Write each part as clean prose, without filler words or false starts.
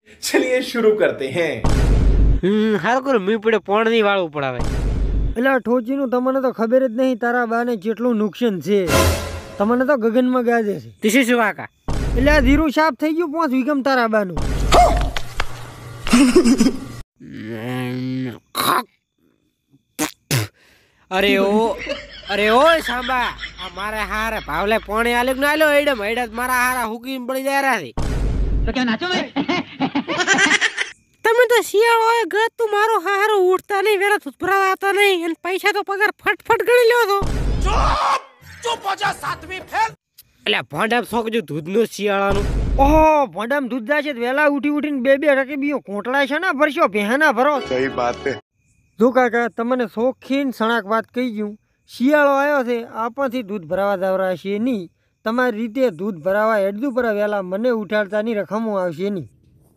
चलिए शुरू करते हैं। હારું કરું મી પડે પોણની વાળું પડાવે એટલે ઠોચીનું તમને તો ખબર જ નહીં તારા બાને કેટલું નુકસાન છે. તમને તો ગગનમાં ગાજે છે. તીસી શું વાકા એટલે આ ધીરું સાફ થઈ ગયું 5 વીઘમ તારા બાનું. અરે ઓ સાંબા આ મારે હારે ભાવલે પોણે આલ્યો ના આલ્યો એડમ એડત મારા હારા હુકીને પડી જાય રાથી તો કે નાચો મે તમે તો શિયાળો હોય ગત તું મારો હારો ઉઠતા નહીં વેરા સુપરા આતા નહીં અને પૈસા તો પગાર ફટફટ ગણી લ્યો તો ચૂપ હો જા સાતમી ફેલ એટલે ભોંડામ સોકજો દૂધનો શિયાળાનું ઓહો ભોંડામ દૂધ જાય છે વેલા ઉઠીને બે ટકે બીઓ કોટળા છે ને ભરશો ભેહાના ભરો. સહી બાત હે. જો કાકા તમને શોખીન સણાક વાત કહી ગયું. શિયાળો આવ્યો છે આપણથી દૂધ ભરાવા દાવરા છે નહીં. તમારી રીતે દૂધ ભરાવા હેડતું પર વહેલા મને ઉઠાડતાની રકમો આવશે નહીં.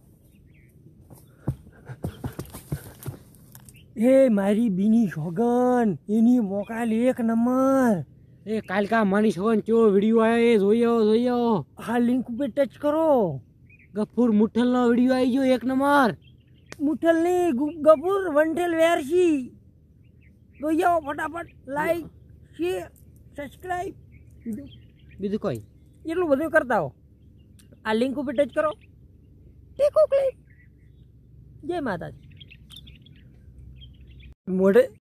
એ મારી બીની સોગન એની મોકાલ 1 નંબર. એ કાલ કા માની સોગન ચો વિડિયો આયો એ જોયો આ લિંક ઉપર ટચ કરો. ગફુર મુઠ્ઠલનો વિડિયો આવી ગયો 1 નંબર. મુઠ્ઠલ નહીં ગફુર વંઠેલ વેરસી. જોઈ ફટાફટ લાઈક શેર સબસ્ક્રાઈબ બીજું કોઈ એટલું બધું કરતા હો. આ લિંક ઉપર ટચ કરો. ટેકો ક્લિક. જય માતાજી. મોઢે